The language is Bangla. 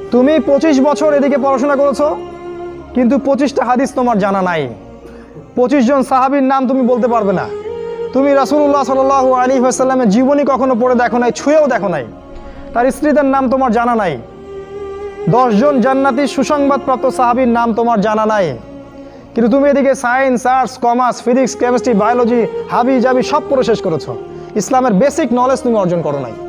তুমি 25 বছর এদিকে পড়াশোনা করেছো, কিন্তু 25টা হাদিস তোমার জানা নাই। 25 জন সাহাবীর নাম তুমি বলতে পারবে না। তুমি রাসূলুল্লাহ সাল্লাল্লাহু আলাইহি ওয়াসাল্লামের জীবনী কখনো পড়ে দেখো নাই, ছুঁয়েও দেখো নাই। তার স্ত্রীদের নাম তোমার জানা নাই। 10 জন জান্নাতি সুসংবাদপ্রাপ্ত সাহাবীর নাম তোমার জানা নাই। কিন্তু তুমি এদিকে science, arts, commerce, physics, chemistry, biology, হাবি জাবি সব পড়ে শেষ করেছো। ইসলামের বেসিক নলেজ তুমি অর্জন করো নাই।